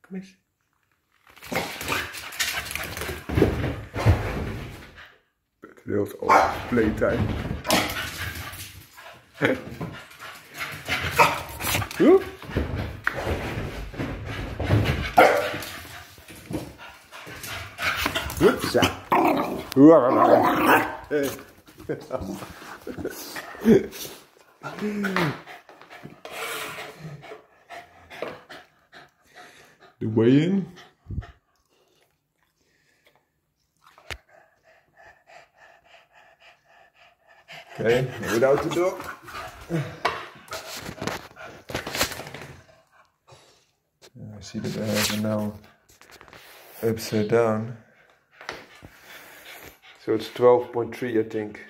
Kom eens. Patterdale's always playtime. Hoepsa. The weigh-in. Okay, without the dog. I see that I have it now upside down. So it's 12.3, I think.